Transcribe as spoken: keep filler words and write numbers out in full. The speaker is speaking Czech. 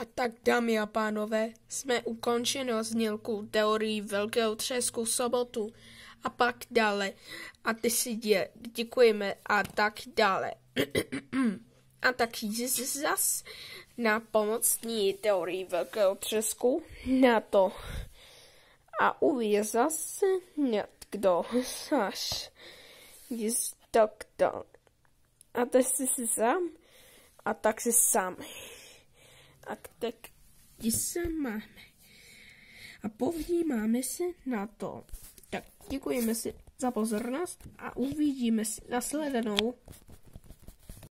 A tak, dámy a pánové, jsme ukončili znělku teorii Velkého třesku sobotu a pak dále. A ty si dě, děkujeme a tak dále. A tak zas na pomocní teorii Velkého třesku na to. A uvidí zase někdo až jest tak dále. A ty jsi si sám a tak si sám. A tak se máme. A povnímáme se na to. Tak děkujeme si za pozornost a uvidíme si nasledanou.